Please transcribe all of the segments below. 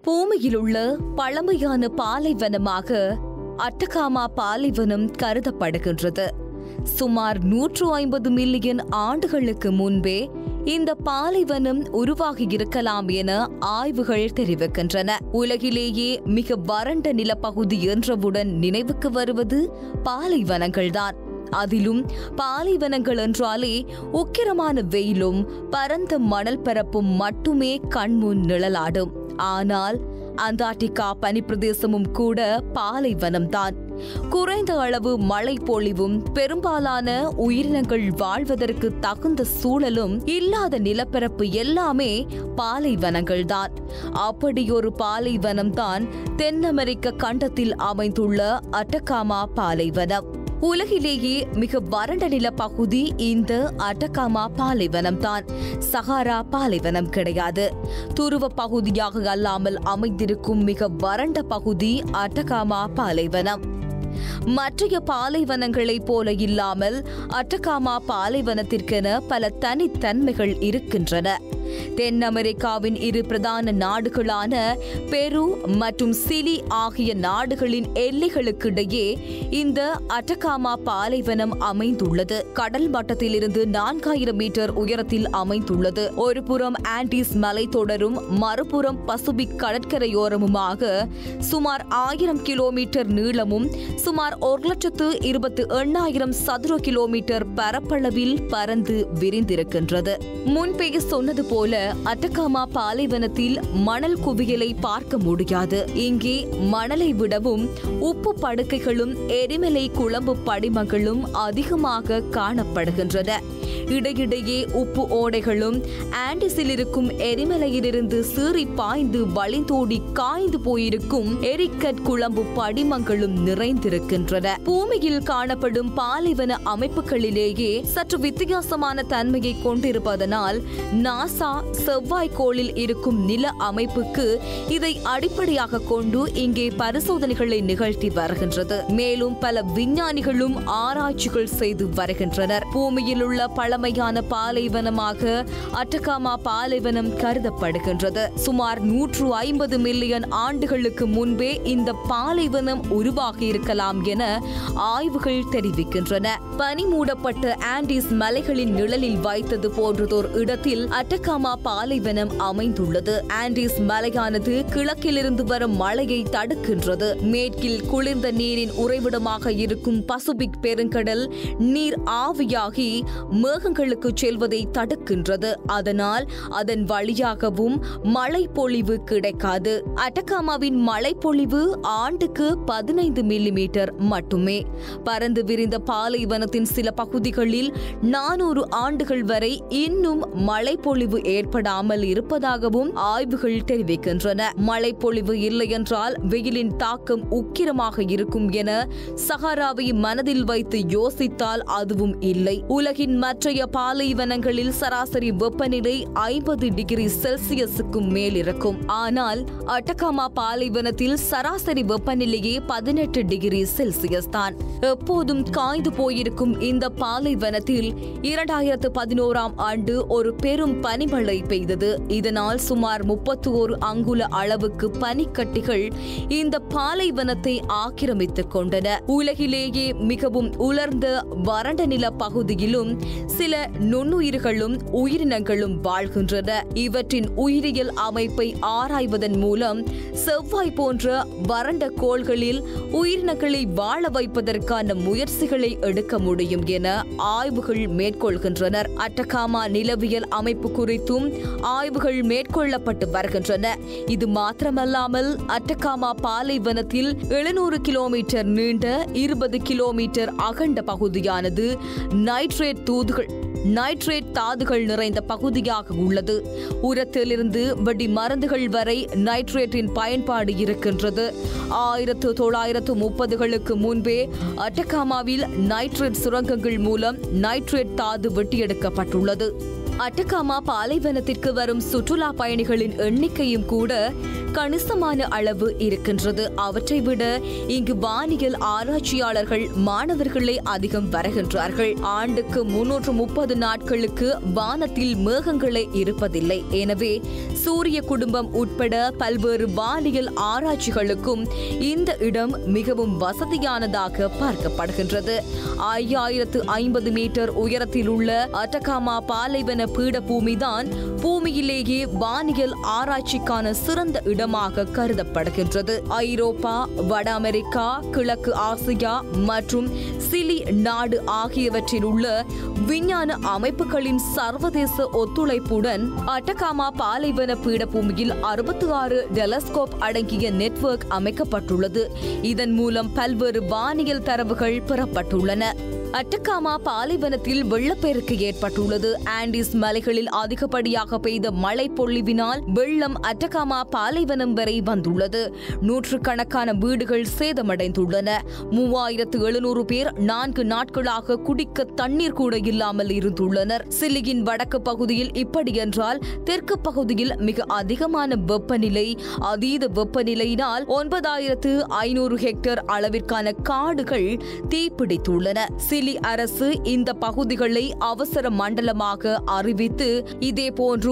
பூமியிலுள்ள பழமையான பாலைவனமாக அட்டகாமா பாலைவனம் கருதப்படுகின்றது. சுமார் 150 மில்லியன் ஆண்டுகளுக்கு முன்பே இந்த பாலைவனம் உருவாகியிருக்கலாம் என ஆய்வுகள் தெரிவிக்கின்றன. உலகிலேயே மிக வறண்ட நிலப்பகுதி என்றவுடன் நினைவுக்கு வருவது பாலைவனங்கள்தான். அதிலும் பாலைவனங்கள் என்றாலே உக்கிரமான வெயிலும் பரந்த மணல் பரப்பும் மட்டுமே கண்முன் நிழலாடும். ஆனால் அண்டார்டிகா பனிப்பிரதேசமும் கூட பாலைவனம்தான். குறைந்த அளவு மழை பொழிவும் பெரும்பாலான உயிரினங்கள் வாழ்வதற்கு தகுந்த சூழலும் இல்லாத நிலப்பரப்பு எல்லாமே பாலைவனங்கள்தான். அப்படியொரு பாலைவனம்தான் தென் அமெரிக்க கண்டத்தில் அமைந்துள்ள அட்டகாமா பாலைவனம். உலகிலேயே மிக வறண்ட நிலப்பகுதி இந்த அட்டகாமா பாலைவனம்தான். சஹாரா பாலைவனம் கிடையாது. துருவ பகுதியாக அல்லாமல் அமைந்திருக்கும் மிக வறண்ட பகுதி அட்டகாமா பாலைவனம். மற்றைய பாலைவனங்களைப் போல இல்லாமல் அட்டகாமா பாலைவனத்திற்கென பல தனித்தன்மைகள் இருக்கின்றன. தென் அமெரிக்காவின் இரு பிரதான நாடுகளான பெரு மற்றும் சிலி ஆகிய நாடுகளின் எல்லைகளுக்கிடையே இந்த அட்டகாமா பாலைவனம் அமைந்துள்ளது. கடல் மட்டத்திலிருந்து 4000 மீட்டர் உயரத்தில் அமைந்துள்ளது. ஒரு புறம் ஆண்டீஸ் மலைத்தொடரும் மறுபுறம் பசிபிக் கடற்கரையோரமுமாக சுமார் 1000 கிலோமீட்டர் நீளமும் சுமார் 1,28,000 சதுர கிலோமீட்டர் பரப்பளவில் பரந்து விரிந்திருக்கின்றது. முன்பே சொன்னது போல அட்டகாமா பாலைவனத்தில் மணல் குவியலை பார்க்க முடியாது. இங்கே மணலை விடவும் உப்பு படுக்கைகளும் எரிமலை குழம்பு படிமங்களும் அதிகமாக காணப்படுகின்றன. இடையிடையே உப்பு ஓடைகளும் ஆண்டிஸில் இருக்கும் எரிமலையிலிருந்து சீறி பாய்ந்து வழிந்தோடி காய்ந்து போயிருக்கும் எரிக்கட் குழம்பு படிமங்களும் நிறைந்திருக்கின்றன. பூமியில் காணப்படும் பாலைவன அமைப்புகளிலேயே சற்று வித்தியாசமான தன்மையை கொண்டிருப்பதனால் நாசா செவ்வாய்க்கோளில் இருக்கும் நில அமைப்புக்கு இதை அடிப்படையாக கொண்டு இங்கே பரிசோதனைகளை நிகழ்த்தி வருகின்றது. மேலும் பல விஞ்ஞானிகளும் ஆராய்ச்சிகள் செய்து வருகின்றனர். பூமியில் உள்ள பழமையான பாலைவனமாக அட்டகாமா பாலைவனம் கருதப்படுகின்றது. சுமார் 150 மில்லியன் ஆண்டுகளுக்கு முன்பே இந்த பாலைவனம் உருவாகி இருக்கலாம் என ஆய்வுகள் தெரிவிக்கின்றன. பனி மூடப்பட்ட ஆண்டீஸ் மலைகளின் நிழலில் வைத்தது போன்றதோர் இடத்தில் அட்டகாமா பாலைவனம் அமைந்துள்ளது. ஆண்டீஸ் மலையானது கிழக்கிலிருந்து வரும் மழையை தடுக்கின்றது. மேற்கில் குளிர்ந்த நீரின் உறைவிடமாக இருக்கும் பசிபிக் பெருங்கடல் நீர் ஆவியாகி மேகங்களுக்கு செல்வதை தடுக்கின்றது. அதனால் அதன் வழியாகவும் மழை பொழிவு கிடைக்காது. அட்டகாமாவின் மழை பொழிவு ஆண்டுக்கு 15 மில்லிமீட்டர் மட்டுமே. பரந்து விரிந்த பாலைவனத்தின் சில பகுதிகளில் 400 ஆண்டுகள் வரை இன்னும் மழை பொழிவு ஏற்படாமல் இருப்பதாகவும் ஆய்வுகள் தெரிவிக்கின்றன. மழை பொழிவு இல்லை என்றால் வெயிலின் தாக்கம் உக்கிரமாக இருக்கும் என சஹாராவை மனதில் வைத்து யோசித்தால் அதுவும் இல்லை. உலகின் மற்றைய பாலைவனங்களில் சராசரி வெப்பநிலை 50 டிகிரி செல்சியஸுக்கும் மேல் இருக்கும். ஆனால் அட்டகாமா பாலைவனத்தில் சராசரி வெப்பநிலையே 18 டிகிரி செல்சியஸ் தான். எப்போதும் காய்ந்து போயிருக்கும் இந்த பாலைவனத்தில் 2011ஆம் ஆண்டு ஒரு பெரும் பனிமழை பெய்தது. இதனால் சுமார் 31 அங்குல அளவுக்கு பனிக்கட்டிகள் இந்த பாலைவனத்தை ஆக்கிரமித்துக் கொண்டன. உலகிலேயே மிகவும் உலர்ந்த வறண்ட நில பகுதியிலும் சில நுண்ணுயிர்களும் உயிரினங்களும் வாழ்கின்றன. இவற்றின் உயிரியல் அமைப்பை ஆராய்வதன் மூலம் செவ்வாய் போன்ற வறண்ட கோள்களில் உயிரினங்களை வாழ வைப்பதற்கான முயற்சிகளை எடுக்க முடியும் என ஆய்வுகள் மேற்கொள்கின்றனர். அட்டகாமா நிலவியல் அமைப்பு குறித்தும் ஆய்வுகள் மேற்கொள்ளப்பட்டு வருகின்றன. இது மாத்திரமல்லாமல் அட்டகாமா பாலைவனத்தில் 700 கிலோமீட்டர் நீண்ட 20 கிலோமீட்டர் அகண்ட பகுதியானது நைட்ரேட் தாதுகள் நிறைந்த பகுதியாக உள்ளது. உரத்திலிருந்து வெடி மருந்துகள் வரை நைட்ரேட்டின் பயன்பாடு இருக்கின்றது. 1930களுக்கு முன்பே அட்டகாமாவில் நைட்ரேட் சுரங்கங்கள் மூலம் நைட்ரேட் தாது வெட்டியெடுக்கப்பட்டுள்ளது. அட்டகாமா பாலைவனத்திற்கு வரும் சுற்றுலா பயணிகளின் எண்ணிக்கையும் கூட கணிசமான அளவு இருக்கின்றது. அவற்றை விட இங்கு வானியல் ஆராய்ச்சியாளர்கள் மாணவர்களே அதிகம் வருகின்றார்கள். ஆண்டுக்கு 330 நாட்களுக்கு வானத்தில் மேகங்களே இருப்பதில்லை. எனவே சூரிய குடும்பம் உட்பட பல்வேறு வானியல் ஆராய்ச்சிகளுக்கும் இந்த இடம் மிகவும் வசதியானதாக பார்க்கப்படுகின்றது. 5050 மீட்டர் உயரத்தில் உள்ள அட்டகாமா பாலைவன பீடபூமிதான் பூமியிலேயே வானியல் ஆராய்ச்சிக்கான சிறந்த இடமாக கருதப்படுகின்றது. ஐரோப்பா, வட அமெரிக்கா, கிழக்கு ஆசியா மற்றும் சிலி நாடு ஆகியவற்றில் உள்ள விஞ்ஞான அமைப்புகளின் சர்வதேச ஒத்துழைப்புடன் அட்டகாமா பாலைவன பீடபூமியில் 66 டெலஸ்கோப் அடங்கிய நெட்வொர்க் அமைக்கப்பட்டுள்ளது. இதன் மூலம் பல்வேறு வானியல் தரவுகள் பெறப்பட்டுள்ளன. அட்டகாமா பாலைவனத்தில் வெள்ளப்பெருக்கு ஏற்பட்டுள்ளது. ஆண்டிஸ் மலைகளில் அதிகப்படியாக பெய்த மழை பொழிவினால் வெள்ளம் அட்டகாமா பாலைவனம் வரை வந்துள்ளது. நூற்றுக்கணக்கான வீடுகள் சேதமடைந்துள்ளன. 3700 பேர் 4 நாட்களாக குடிக்க தண்ணீர் கூட இல்லாமல் இருந்துள்ளனர். சிலியின் வடக்கு பகுதியில் இப்படியென்றால் தெற்கு பகுதியில் மிக அதிகமான வெப்பநிலை, அதீத வெப்பநிலையினால் 9500 ஹெக்டேர் அளவிற்கான காடுகள் தீப்பிடித்துள்ளன. சிலி அரசு இந்த பகுதிகளை அவசர மண்டலமாக அறிவித்து, இதேபோன்று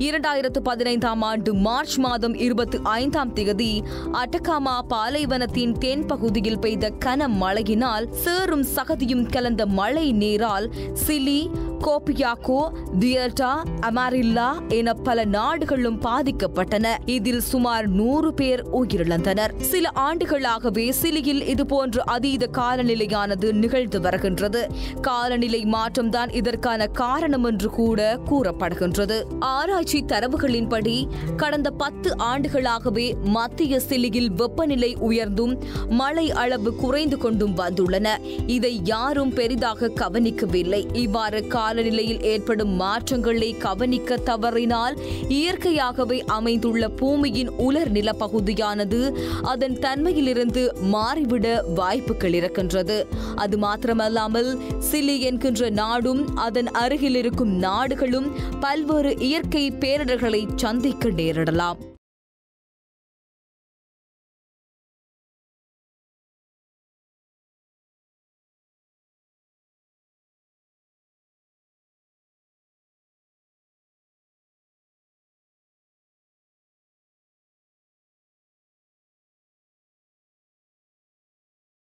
2015ஆம் ஆண்டு மார்ச் மாதம் 25ஆம் தேதி அட்டகாமா பாலைவனத்தின் தென் பகுதியில் பெய்த கனமழையினால் சேறும் சகதியும் கலந்த மழை நீரால் சிலி, கோபியாக்கோ, தியல்டா, அமாரில்லா என பல நாடுகளும் பாதிக்கப்பட்டன. இதில் சுமார் 100 பேர் உயிரிழந்தனர். சில ஆண்டுகளாகவே சிலியில் இதுபோன்ற அதீத காலநிலையானது நிகழ்ந்து வருகின்றது. காலநிலை மாற்றம்தான் இதற்கான காரணம் என்று கூட கூறப்படுகின்றது. ஆராய்ச்சி தரவுகளின்படி கடந்த 10 ஆண்டுகளாகவே மத்திய சிலியில் வெப்பநிலை உயர்ந்தும் மழை அளவு குறைந்து கொண்டும் வந்துள்ளன. இதை யாரும் பெரிதாக கவனிக்கவில்லை. இவ்வாறு காலநிலையில் ஏற்படும் மாற்றங்களை கவனிக்க தவறினால் இயற்கையாகவே அமைந்துள்ள பூமியின் உலர் நிலப்பகுதியானது அதன் தன்மையிலிருந்து மாறிவிட வாய்ப்புகள் இருக்கின்றது. அது மாத்திரமல்லாமல் சிலி என்கின்ற நாடும் அதன் அருகில் இருக்கும் நாடுகளும் பல்வேறு இயற்கை பேரிடர்களை சந்திக்க நேரிடலாம்.